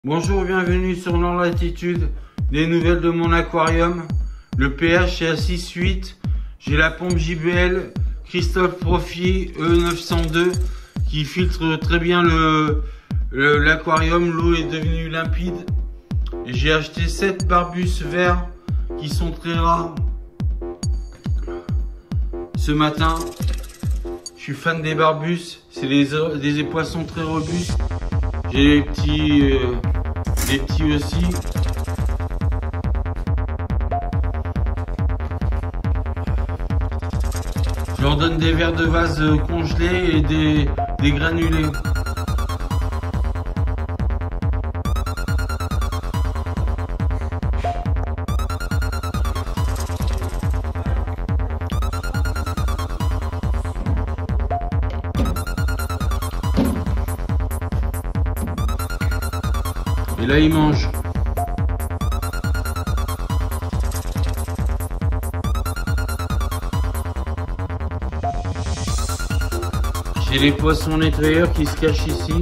Bonjour, bienvenue sur Latitude. Des nouvelles de mon aquarium. Le pH est à 6,8. J'ai la pompe JBL Christophe Profi E902 qui filtre très bien l'aquarium. L'eau est devenue limpide. J'ai acheté 7 barbus verts qui sont très rares ce matin. Je suis fan des barbus. C'est des poissons très robustes. J'ai des petits aussi. Je leur donne des verres de vase congelés et des granulés. Et là, ils mangent. J'ai les poissons nettoyeurs qui se cachent ici.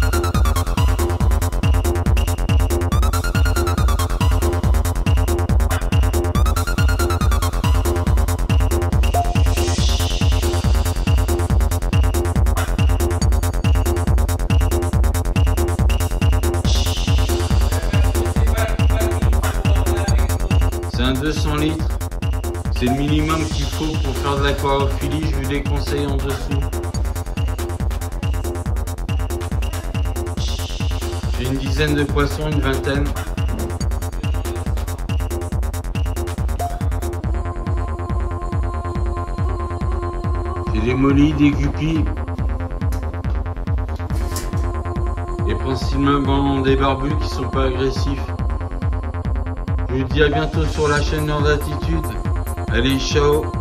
C'est un 200 litres. C'est le minimum qu'il faut pour faire de l'aquariophilie. Je vous déconseille en dessous. J'ai une dizaine de poissons, une vingtaine. J'ai des mollies, des guppies. Et principalement des barbus qui sont pas agressifs. Je vous dis à bientôt sur la chaîne Latitude. Allez, ciao!